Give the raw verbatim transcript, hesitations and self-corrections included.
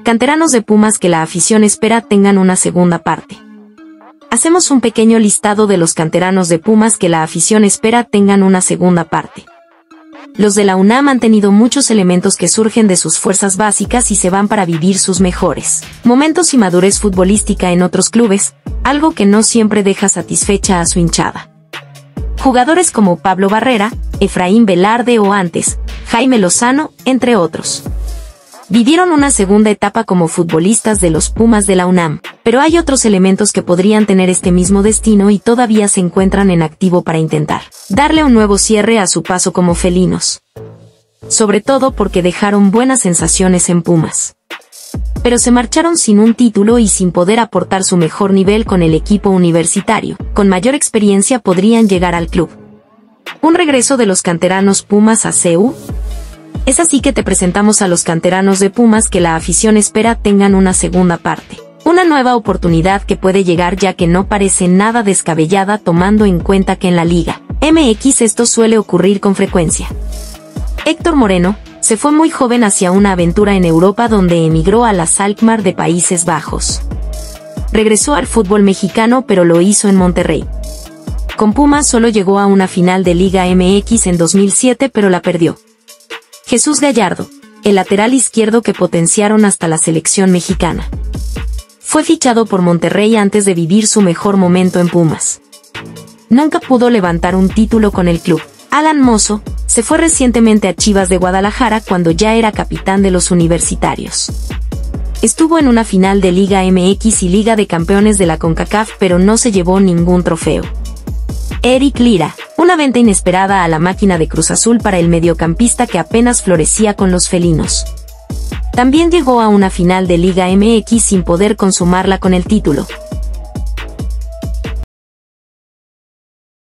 Canteranos de Pumas que la afición espera tengan una segunda parte. Hacemos un pequeño listado de los canteranos de Pumas que la afición espera tengan una segunda parte. Los de la UNAM han tenido muchos elementos que surgen de sus fuerzas básicas y se van para vivir sus mejores momentos y madurez futbolística en otros clubes, algo que no siempre deja satisfecha a su hinchada. Jugadores como Pablo Barrera, Efraín Velarde o antes, Jaime Lozano, entre otros. Vivieron una segunda etapa como futbolistas de los Pumas de la UNAM, pero hay otros elementos que podrían tener este mismo destino y todavía se encuentran en activo para intentar darle un nuevo cierre a su paso como felinos. Sobre todo porque dejaron buenas sensaciones en Pumas. Pero se marcharon sin un título y sin poder aportar su mejor nivel con el equipo universitario. Con mayor experiencia podrían llegar al club. ¿Un regreso de los canteranos Pumas a C U? Es así que te presentamos a los canteranos de Pumas que la afición espera tengan una segunda parte. Una nueva oportunidad que puede llegar ya que no parece nada descabellada tomando en cuenta que en la Liga M X esto suele ocurrir con frecuencia. Héctor Moreno se fue muy joven hacia una aventura en Europa donde emigró a la Alkmaar de Países Bajos. Regresó al fútbol mexicano pero lo hizo en Monterrey. Con Pumas solo llegó a una final de Liga M X en dos mil siete pero la perdió. Jesús Gallardo, el lateral izquierdo que potenciaron hasta la selección mexicana. Fue fichado por Monterrey antes de vivir su mejor momento en Pumas. Nunca pudo levantar un título con el club. Alan Mozo se fue recientemente a Chivas de Guadalajara cuando ya era capitán de los universitarios. Estuvo en una final de Liga M X y Liga de Campeones de la CONCACAF pero no se llevó ningún trofeo. Eric Lira, una venta inesperada a la máquina de Cruz Azul para el mediocampista que apenas florecía con los felinos. También llegó a una final de Liga M X sin poder consumarla con el título.